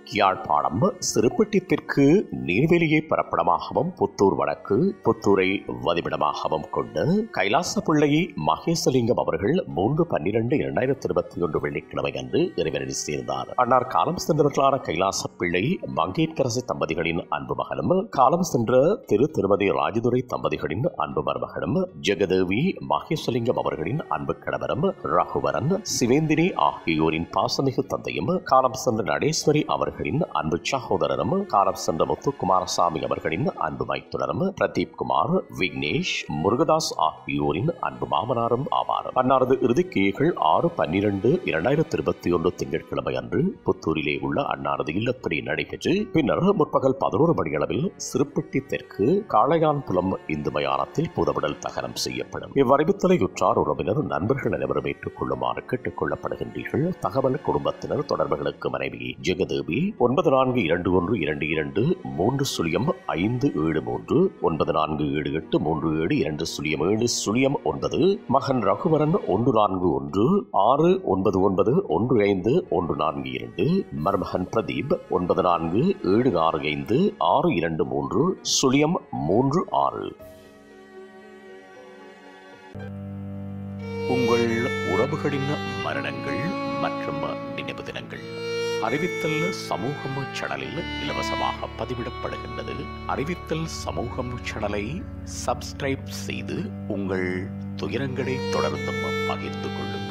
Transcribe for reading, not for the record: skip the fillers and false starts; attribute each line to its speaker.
Speaker 1: யாழ்ப்பாணம் சிறுபட்டி தெற்கு நீர்வெளியை பரப்படமாகவும் புத்தூர் வடக்கு புத்தூரை வதிவிடமாகவும் கொண்டு கைலாசப்பிள்ளை மகேசலிங்கம் அவர்கள் 3/12/2021 வெள்ளிக்கிழமை அன்று இறைவனை சேர்ந்தார். அன்னார் காலம் சென்றவர்களான கைலாசப்பிள்ளை மங்கேற்கரசு தம்பதிகளின் அன்பு மகனும் காலம் சென்ற திருமதி ராஜதுரை தம்பதிகளின் அன்பு மருமகனும் ஜெகதேவி மகேசலிங்கம் அவர்களின் அன்பு கணவரும் ரகுவரன் சிவேந்தினி ஆகியோரின் பாசமிகு தந்தையும் காலம் சென்ற நடேஸ்வரி அவர்களின் அன்பு சகோதரரும் காலம் சென்ற முத்துக்குமாரசாமி அவர்களின் அன்பு மைத்துனரும் பிரதீப் குமார் விக்னேஷ் முருகதாஸ் ஆகியோரின் அன்பு மாமனாரும் ஆவார். அன்னாரது இறுதிக்கிரியைகள் 6/12/2021 திங்கட்கிழமை அன்று புத்தூரிலே உள்ள அன்னாரது இல்லத்திலே நடைபெற்று பின்னர் முற்பகல் 11 மணியளவில் சிறுபட்டி தெற்கு காளையான்புலம் இந்து மயானத்தில் பூதவிடல் தகனம் செய்யப்படும். இவ்வறிவித்தலை உற்றார் உறவினர் நண்பர்கள் அனைவரும் ஏற்றுக்கொள்ளுமாறு கேட்டுக் கொள்ளப்படுகின்றீர்கள். தகவல் குடும்பத்தினர் தொடர்புகளுக்கு மனைவி ஜெகதேவி 9421230573 9478372079 மகன் ரகுவரன் 1416991542 மருமகன் பிரதீப் 9476562336. உங்கள் உறவுகளின் மரணங்கள் மற்றும் நினைவு தினங்கள் அறிவித்தல் சமூகம் சேனலில் இலவசமாக பதிவிடப்படுகின்றது. அறிவித்தல் சமூகம் சேனலை சப்ஸ்கிரைப் செய்து உங்கள் துயரங்களை தொடர்ந்து பகிர்ந்து கொள்ளுங்கள்.